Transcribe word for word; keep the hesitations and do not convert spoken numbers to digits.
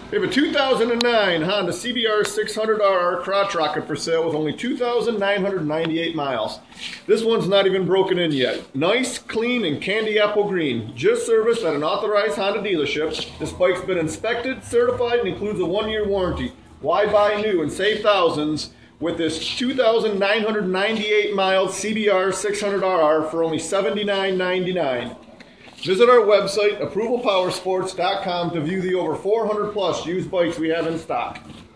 We have a two thousand nine Honda C B R six hundred R R crotch rocket for sale with only two thousand nine hundred ninety-eight miles. This one's not even broken in yet. Nice, clean, and candy apple green. Just serviced at an authorized Honda dealership. This bike's been inspected, certified, and includes a one-year warranty. Why buy new and save thousands with this two thousand nine hundred ninety-eight mile C B R six hundred R R for only seventy-nine ninety-nine. Visit our website, approval power sports dot com, to view the over four hundred plus used bikes we have in stock.